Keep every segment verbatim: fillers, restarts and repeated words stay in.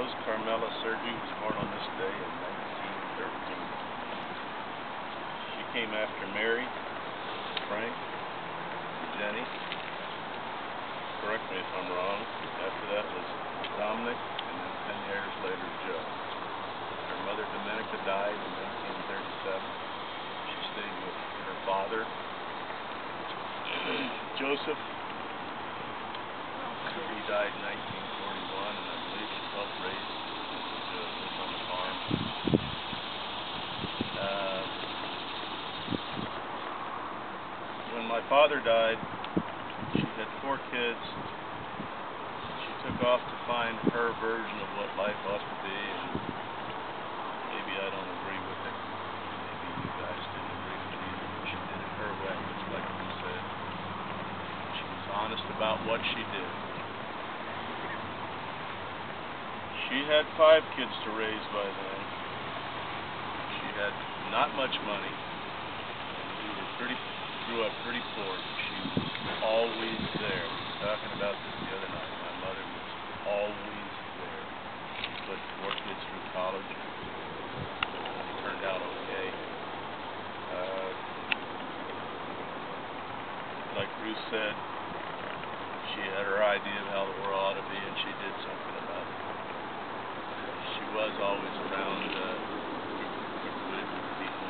Rose Carmela Sergi was born on this day in nineteen thirteen. She came after Mary, Frank, Jenny. Correct me if I'm wrong. After that was Dominic, and then ten years later, Joe. Her mother, Dominica, died in nineteen thirty-seven. She stayed with her father, Joseph. He died in nineteen forty-one, and I believe she helped raise to live on the farm. Uh, when my father died, she had four kids. She took off to find her version of what life ought to be, and maybe I don't agree with it. Maybe you guys didn't agree with it either, but she did it her way, just like you said. She was honest about what she did. She had five kids to raise by then. She had not much money. We were pretty, grew up pretty poor. She was always there. We were talking about this the other night. My mother was always there. She put four kids through college. It turned out okay. Uh, like Ruth said, she had her idea of how the world ought to be, and she did something about it. She was always around uh, good people.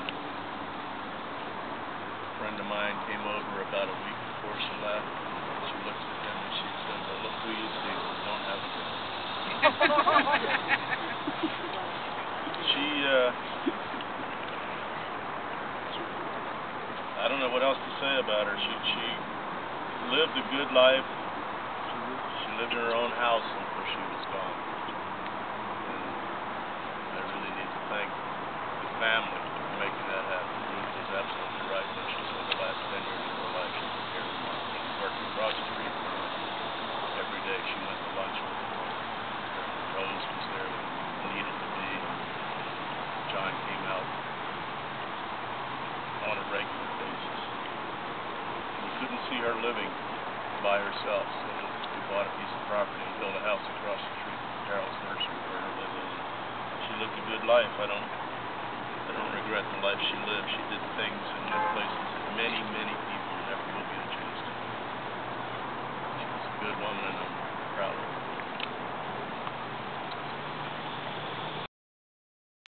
A friend of mine came over about a week before she left. She looked at him and she said, "Well, look who you see. We don't have a girl." She, uh, I don't know what else to say about her. She, she lived a good life. She lived in her own house until she was gone. Thank the family for making that happen. Ruth was absolutely right when she said the last ten years of her life she was here with mom. She worked across the street from her every day. She went to lunch with her. Rose was there when needed to be. John came out on a regular basis. We couldn't see her living by herself, so we bought a piece of property and built a house across the street from Carol's nursery for her to live in. She lived a good life. I don't I don't regret the life she lived. She did things and went places that many, many people never will get a chance to. She was a good woman, and I'm proud of her.